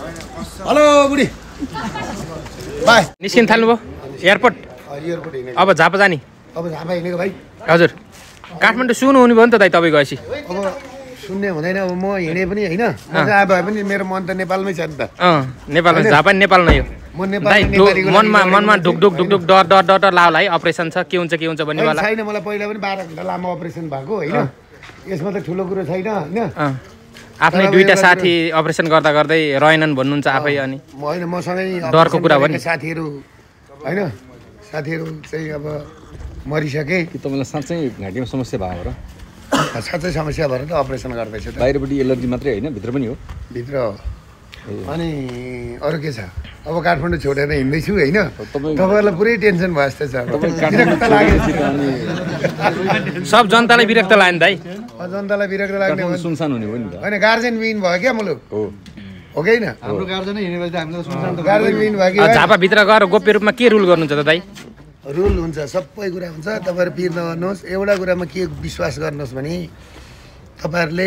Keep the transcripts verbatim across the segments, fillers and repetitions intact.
Hello बुढी by निस्किन थाल्नुभयो airport airport हिँडेको अब झापा जाने अब झापा हिँडेको भाइ हजुर काठमाडौँ सुन्नु हुने भयो नि त दाइ तपाईँ गएपछि अब सुन्ने हुँदैन अब म हिँडे पनि होइन म जहाँ भए पनि मेरो मन त नेपालमै छ नि त अँ नेपालमा झापा नेपाल नै हो म नेपाल मनमा मनमा ढुक ढुक ढुक ढुक डर डर डर डर लाग्ला है अपरेसन छ के हुन्छ के हुन्छ भन्ने वाला छैन मलाई पहिला पनि बाह्र घन्टा लामो अपरेसन भएको होइन यसमा त ठुलो कुरो छैन होइन आफ्नै दुईटा साथी अपरेसन गर्दा गर्दै रहेनन् भन्नुहुन्छ आफै अनि होइन मसँगै डरको कुरा हो नि साथीहरू होइन साथीहरू चाहिँ अब मरिसके कि तपाईँलाई साँच्चै घाँटीमा समस्या भयो र साँच्चै समस्या भएर त अपरेसन गर्दैछ बाहिरपट्टि एलर्जी मात्रै होइन भित्र पनि हो भित्र अनि अरू के छ अब काठमाडौँ छोडेर हिँड्दैछु होइन तपाईँहरूलाई पुरै टेन्सन भयो जस्तो छ सब जनतालाई विरक्त लाग्यो नि दाइ जनतालाई विरक्त लाग्ने सुनसान हुने हो नि त होइन गार्जेन विन भयो क्या मुलुक हो हो कि होइन हाम्रो गार्जेनै हिँडेपछि हामीले सुनसान गार्जेन विन भयो कि झापाभित्र गएर गोप्य रूपमा के रुल गर्नुहुन्छ त दाइ रुल हुन्छ सबै कुरा हुन्छ तपाईँहरू पिर नगर्नुहोस् एउटा कुरामा के विश्वास गर्नुहोस् भने तपाईँहरूले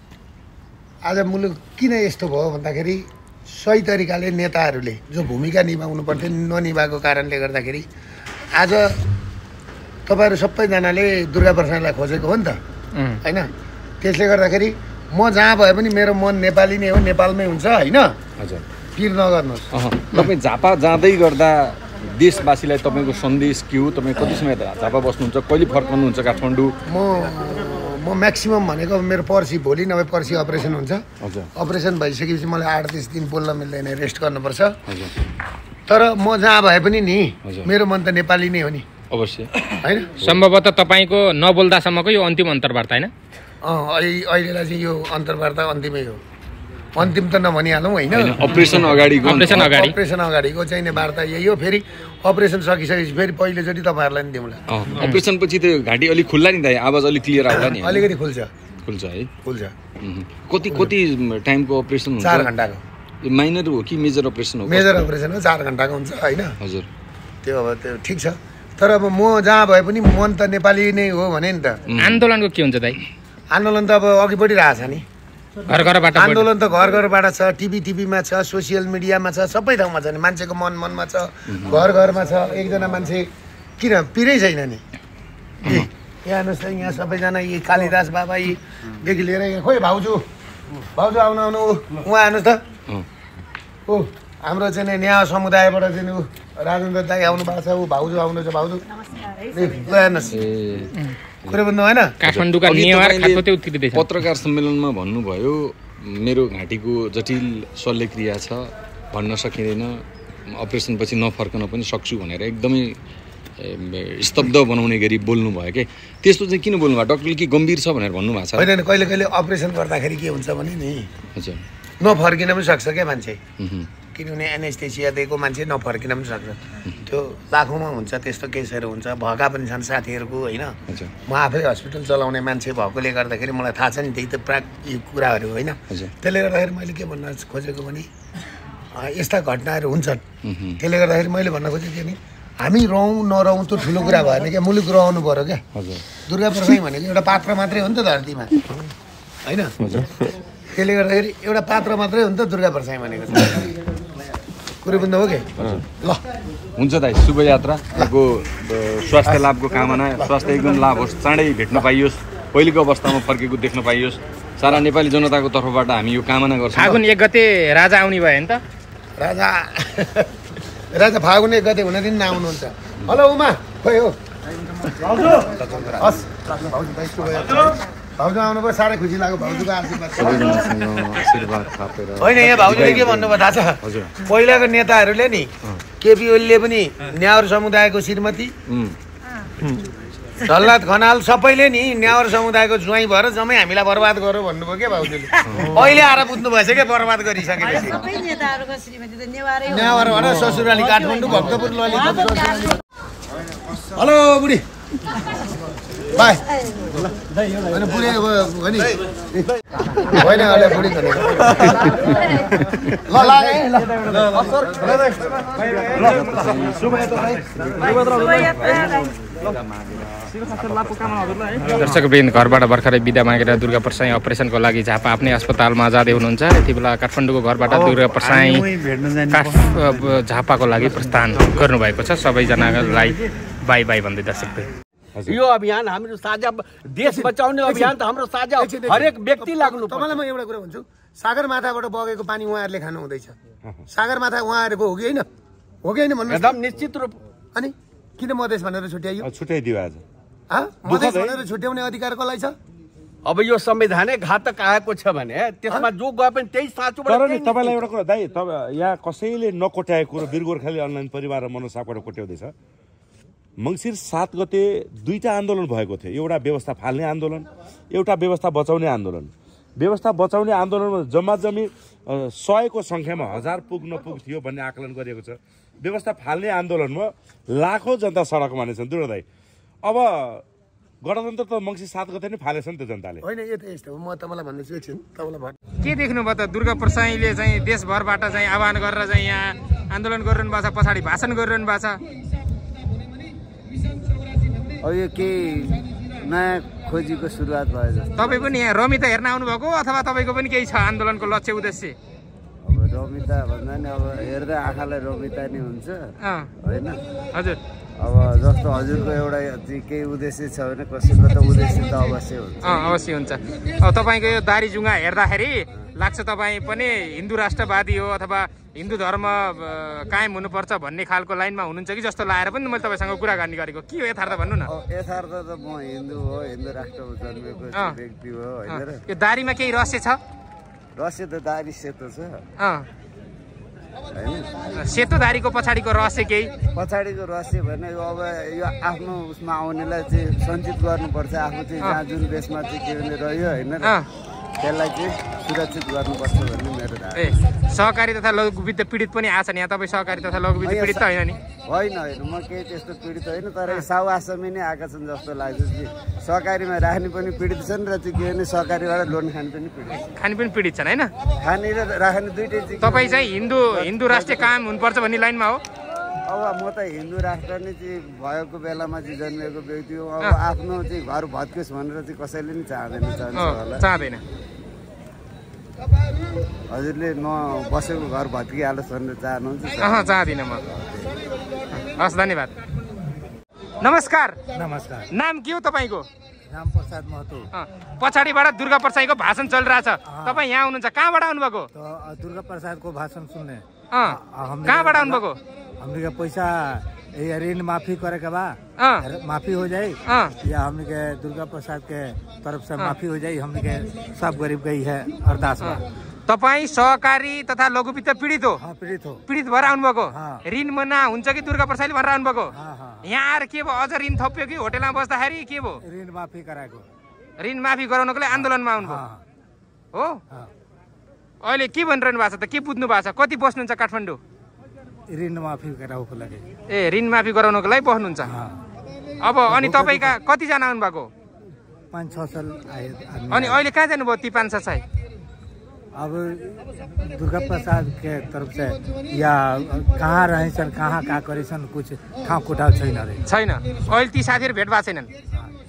आज मुलुक किन यस्तो भयो भन्दाखेरि सही तरिकाले नेताहरूले जो भूमिका निभाउनु पर्थ्यो ननिभाएको कारणले गर्दाखेरि आज तपाईँहरू सबैजनाले दुर्गा प्रसादलाई खोजेको हो नि त होइन त्यसले गर्दाखेरि म जहाँ भए पनि मेरो मन नेपाली नै हो नेपालमै हुन्छ होइन हजुर पिर नगर्नुहोस् तपाईँ झापा जाँदै गर्दा देशवासीलाई तपाईँको सन्देश के हो तपाईँ कति समय झापा बस्नुहुन्छ कहिले फर्कनुहुन्छ काठमाडौँ म म म्याक्सिमम् भनेको मेरो पर्सि भोलि नभए पर्सि अपरेसन हुन्छ अपरेसन भइसकेपछि मलाई आठ दस दिन बोल्न मिल्दैन रेस्ट गर्नुपर्छ तर म जहाँ भए पनि नि मेरो मन त नेपाली नै हो नि अवश्य होइन सम्भवतः तपाईँको नबोल्दासम्मको यो अन्तिम अन्तर्वार्ता होइन अँ अहिले अहिलेलाई चाहिँ यो अन्तर्वार्ता अन्तिमै हो अन्तिम त नभनिहालौँ होइन अपरेसन अगाडिको अपरेसन अगाडि अपरेसन अगाडिको चाहिने वार्ता यही हो फेरि अपरेसन सकिसकेपछि फेरि पहिलोचोटि तपाईँहरूलाई नि दिउँला अपरेसन पछि त घाँटी अलिक खुल्ला नि दाइ आवाज अलिक क्लियर आउला नि अलिकति खुल्छ खुल्छ है खुल्छ कति कति टाइमको अपरेसन हुन्छ चार घन्टाको माइनर हो कि मेजर अपरेसन हो मेजर अपरेसन हो चार घन्टाको हुन्छ होइन हजुर त्यो अब त्यो ठिक छ तर अब म जहाँ भए पनि मन त नेपाली नै हो भने नि त आन्दोलनको के हुन्छ दाइ आन्दोलन त अब अघि बढिरहेछ नि घर घरबाट आन्दोलन त घर घरबाट छ टिभी टिभीमा छ सोसियल मिडियामा छ सबै ठाउँमा छ नि मान्छेको मन मनमा छ घर घरमा छ एकजना मान्छे किन पिरै छैन नि यहाँ हेर्नुहोस् त यहाँ सबैजना यी कालिदास बाबा यीदेखि लिएर यहाँ खोइ भाउजू भाउजू आउनु आउनु उहाँ हेर्नुहोस् त ऊ हाम्रो चाहिँ नि न्याय समुदायबाट चाहिँ ऊ राजेन्द्र दाई आउनु भएको छ ऊ भाउजू आउनु छ भाउजू हेर्नुहोस् कुरो बुझ्नु होइन काठमाडौँका नेवार खालको त्यो उत्कृति छ पत्रकार सम्मेलनमा भन्नुभयो मेरो घाँटीको जटिल शल्यक्रिया छ भन्न सकिँदैन अपरेसन पछि नफर्कन पनि सक्छु भनेर एकदमै स्तब्ध बनाउने गरी बोल्नुभयो के त्यस्तो चाहिँ किन बोल्नुभयो डक्टरले के गम्भीर छ भनेर भन्नुभएको छ होइन कहिले कहिले अपरेसन गर्दाखेरि के हुन्छ भने नि हजुर नफर्किन पनि सक्छ क्या मान्छे किनभने एनेस्थेसिया दिएको मान्छे नफर्किन पनि सक्छ त्यो लाखौँमा हुन्छ त्यस्तो केसहरू हुन्छ भएका पनि छन् साथीहरूको होइन म आफै हस्पिटल चलाउने मान्छे भएकोले गर्दाखेरि मलाई थाहा छ नि त्यही त प्राक यो कुराहरू होइन त्यसले गर्दाखेरि मैले के भन्न खोजेको भने यस्ता घटनाहरू हुन्छन् त्यसले गर्दाखेरि मैले भन्न खोजेको नि हामी रहौँ नरहौँ त्यो ठुलो कुरा भएन क्या मुलुक रहनु पऱ्यो क्या दुर्गा प्रसाद भनेको एउटा पात्र मात्रै हो नि त धरतीमा होइन त्यसले गर्दाखेरि एउटा पात्र मात्रै हो नि त दुर्गा प्रसाद भनेको कुरो बुझ्नु हो कि ल हुन्छ दाइ शुभयात्रा यहाँको स्वास्थ्य लाभको कामना स्वास्थ्य एकदम लाभ होस् चाँडै भेट्न पाइयोस् पहिलेको अवस्थामा फर्केको देख्न पाइयोस् सारा नेपाली जनताको तर्फबाट हामी यो कामना गर्छौँ फागुन एक गते राजा आउने भयो नि त राजा राजा फागुन एक गते हुन दिन नआउनुहुन्छ हेलो उमा खोइ हो भाउजू आउनुभयो साह्रै खुसी लाग्यो भाउजूको आशीर्वाद होइन यहाँ भाउजूले के भन्नुभयो थाहा छ पहिलाको नेताहरूले नि केपी ओलीले पनि न्यावर समुदायको श्रीमती झलनाथ खनाल सबैले नि न्यावर समुदायको ज्वाइँ भएर जम्मै हामीलाई बर्बाद गरौँ भन्नुभयो क्या भाउजूले अहिले आएर बुझ्नु भएछ क्या बर्बाद गरिसकेपछि न्यावर भएर ससुराली काठमाडौँ भक्तपुर ललितपुर हेलो बुढी बाई होइन बुढी हो नि होइन अहिले बुढी ल ल दर्शकवृन्द, घरबाट भर्खरै बिदा मागेर दुर्गा परसाई अपरेसनको लागि झापा आफ्नै अस्पतालमा जाँदै हुनुहुन्छ। यति बेला काठमाडौँको घरबाट दुर्गा परसाई काठ झापाको लागि प्रस्थान गर्नुभएको छ। सबैजनालाई बाई बाई भन्दै दर्शकवृन्द, यो अभियान हाम्रो साझा देश बचाउने अभियान त हाम्रो साझा हरेक व्यक्ति लाग्नु। तपाईँलाई म एउटा कुरा भन्छु, सागरमाथाबाट बगेको पानी उहाँहरूले खानु हुँदैछ। सागरमाथा उहाँहरूको हो कि होइन? हो कि होइन भन्नु एकदम निश्चित रूप। अनि किन मधेस भनेर छुट्याइयो? छुट्याइदियो आज। मधेस भनेर छुट्याउने अधिकार कसलाई छ? अब यो संवैधानै घातक आएको छ भने त्यसमा जो गए पनि त्यही साँचोबाट। तर नि तपाईँलाई एउटा कुरा दाइ, तपाईँ यहाँ कसैले नकोट्याएको कुरो वीर गोर्खाली अनलाइन परिवार र मनोज सापकोटा कोट्याउँदैछ। मङ्सिर सात गते दुईटा आन्दोलन भएको थियो, एउटा व्यवस्था फाल्ने आन्दोलन, एउटा व्यवस्था बचाउने आन्दोलन। व्यवस्था बचाउने आन्दोलनमा जम्मा जम्मी सयको सङ्ख्यामा हजार पुग नपुग थियो भन्ने आकलन गरिएको छ। व्यवस्था फाल्ने आन्दोलनमा लाखौँ जनता सडकमा मानेछन्। दुर्गा दाइ, अब गणतन्त्र त मङ्सिर सात गते नै फालेछ नि त जनताले। होइन, यो त यस्तो हो। म तपाईँलाई भन्दैछु एकछिन, तपाईँलाई भन् के देख्नुभयो त? दुर्गा परसाईले चाहिँ देशभरबाट चाहिँ आह्वान गरेर चाहिँ यहाँ आन्दोलन गरिरहनु भएको छ, पछाडि भाषण गरिरहनु भएको छ। अब यो केही नयाँ खोजीको सुरुवात भयो जस्तो। तपाईँ पनि यहाँ रमिता हेर्न आउनुभएको अथवा तपाईँको पनि केही छ आन्दोलनको लक्ष्य उद्देश्य? अब रमिता भन्दा नि अब हेर्दा आँखालाई रमिता नै हुन्छ होइन? हजुर, अब जस्तो हजुरको एउटा केही उद्देश्य छ भने कसैको त उद्देश्य त अवश्य हुन्छ। अँ अवश्य हुन्छ। अब तपाईँको यो दारी जुङ्गा हेर्दाखेरि लाग्छ तपाईँ पनि हिन्दू राष्ट्रवादी हो अथवा हिन्दू धर्म कायम हुनुपर्छ भन्ने खालको लाइनमा हुनुहुन्छ कि जस्तो लागेर पनि मैले तपाईँसँग कुराकानी गरेको। के हो यथार्थ भन्नु न? यथार्थ त म हिन्दू हो, हिन्दू राष्ट्रमा जन्मेको व्यक्ति हो होइन? यो दारीमा केही रहस्य छ? रहस्य त दारी सेतो छ अँ होइन? सेतो दारीको पछाडिको रहस्य केही? पछाडिको रहस्य भने यो अब यो आफ्नो उसमा आउनेलाई चाहिँ सञ्चित गर्नुपर्छ। आफ्नो चाहिँ जहाँ जुन देशमा चाहिँ के भने रह्यो होइन, त्यसलाई चाहिँ सुरक्षित गर्नुपर्छ भन्ने मेरो धारणा। ए सहकारी तथा लघुवित्त पीडित पनि आछन् यहाँ। तपाईँ सहकारी तथा लघुवित्त पीडित त होइन नि? होइन होइन, म केही त्यस्तो पीडित होइन, तर साउ आसामी नै आएका छन् जस्तो लाग्छ कि सहकारीमा राख्ने पनि पीडित छन् र चाहिँ के भने सहकारीबाट लोन खाने पनि पीडित खाने पनि पीडित छन् होइन? खाने र राख्ने दुइटै चाहिँ। तपाईँ चाहिँ हिन्दू हिन्दू राष्ट्रिय कायम हुनुपर्छ भन्ने लाइनमा हो? अब म त हिन्दू राष्ट्र नै चाहिँ भएको बेलामा चाहिँ जन्मिएको व्यक्ति हो। अब आफ्नो चाहिँ घर भत्कियोस् भनेर चाहिँ कसैले नि चाहँदैन चाहन्छ चाहँदैन। हजुरले म बसेको घर भत्किहालोस् भनेर चाहनुहुन्छ? अँ चाहदिनँ म। हस्, धन्यवाद। नमस्कार। नमस्कार। नाम के हो तपाईँको? राम प्रसाद महतो। पछाडिबाट दुर्गा परसाईको भाषण चलिरहेछ, तपाईँ यहाँ हुनुहुन्छ। कहाँबाट आउनुभएको? दुर्गा प्रसादको भाषण सुन्ने। कहाँबाट आउनुभएको? हमने पैसा ऋण माफी करे के बा, माफी हो जाए या हमने के दुर्गा प्रसाद के तरफ से माफी हो जाए, हमने के सब गरीब गई है अरदास बा। तपाईँ सहकारी तथा लघुवित्त पीडित हो? पीडित हो। पीडित भएर आउनुभएको? ऋण मना हुन्छ कि दुर्गा प्रसादले भनेर आउनुभएको? यहाँ आएर के भयो? अझ ऋण थप्यो कि होटेलमा बस्दाखेरि के भयो? ऋण माफी गराएको। ऋण माफी गराउनको लागि आन्दोलनमा आउनुभयो हो? अहिले के भनिरहनु भएको छ त? के बुझ्नु भएको छ? कति बस्नुहुन्छ काठमाडौँ? ऋण माफी गराउनको लागि। ए ऋण माफी गराउनको लागि बस्नुहुन्छ। अब अनि तपाईँका कतिजना आउनुभएको? पाँच छ साल आए। अनि अहिले कहाँ जानुभयो ती पाँच छ चाहिँ? अब दुर्गा प्रसाद के तरफ से या कहाँ रहेछन्, कहाँ कहाँ गरेछन्, कुछ ठाउँ कोठाउ छैन रे। छैन। अहिले ती साथीहरू भेट भएको छैनन्?